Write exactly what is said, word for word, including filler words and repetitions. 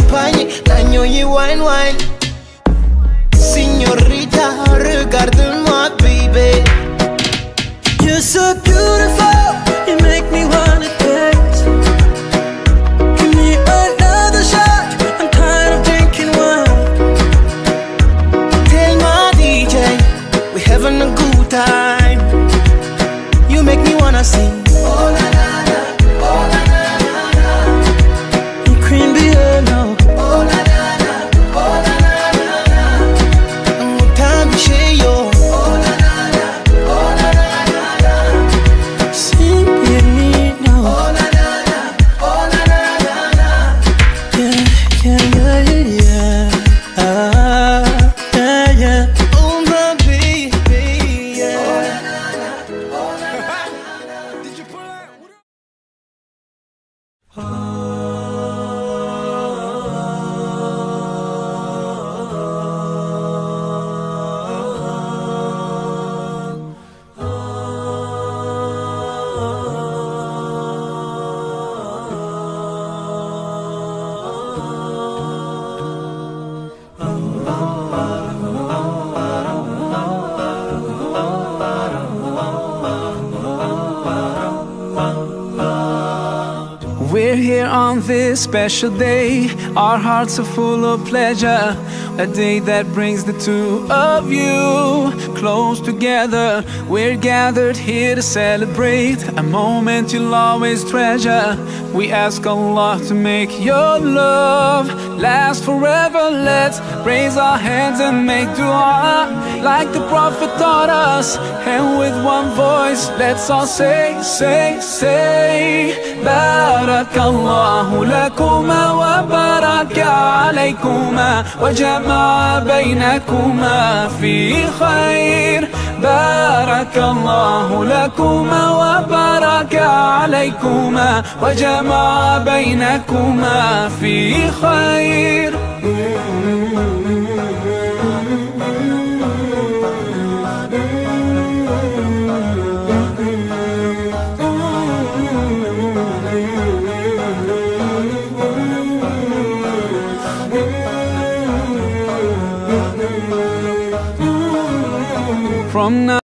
champagne, l'agneau wine wine. Signorita, regarde-moi, baby. You're so beautiful, you make me wanna dance. Give me another shot, I'm tired of drinking wine. Tell my D J, we're having a good time. You make me wanna sing. Oh la la la, oh la la la la. You cream be no. Oh la la la, oh la la la la. More time to share yo. Oh la la la, oh la la la la. Sing with me now. Oh la la la, oh la la la la. Yeah, yeah, yeah, yeah. Ah, yeah, yeah. Oh my baby, yeah. Oh la la la, oh la la la. Did you pull out? We're here on this special day. Our hearts are full of pleasure. A day that brings the two of you close together. We're gathered here to celebrate a moment you'll always treasure. We ask Allah to make your love last forever. Let's raise our hands and make dua like the Prophet taught us. And with one voice, let's all say, say, say, Barakallahu lakuma wa baraka alaykuma wa jama'a baynakuma fi khair. Barakallahu lakuma wa baraka alaykuma wa jama'a baynakuma fi khair. From now